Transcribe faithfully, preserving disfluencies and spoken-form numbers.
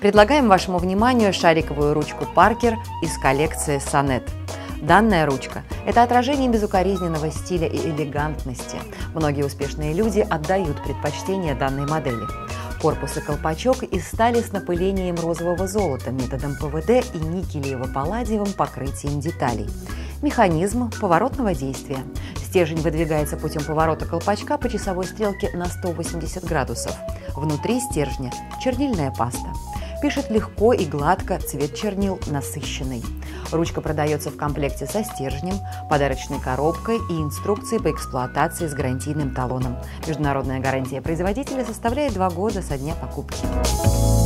Предлагаем вашему вниманию шариковую ручку Паркер из коллекции Сонет. Данная ручка – это отражение безукоризненного стиля и элегантности. Многие успешные люди отдают предпочтение данной модели. Корпус и колпачок из стали с напылением розового золота методом пэ вэ дэ и никелево-палладиевым покрытием деталей. Механизм поворотного действия. Стержень выдвигается путем поворота колпачка по часовой стрелке на сто восемьдесят градусов. Внутри стержня чернильная паста. Пишет легко и гладко, цвет чернил насыщенный. Ручка продается в комплекте со стержнем, подарочной коробкой и инструкцией по эксплуатации с гарантийным талоном. Международная гарантия производителя составляет два года со дня покупки.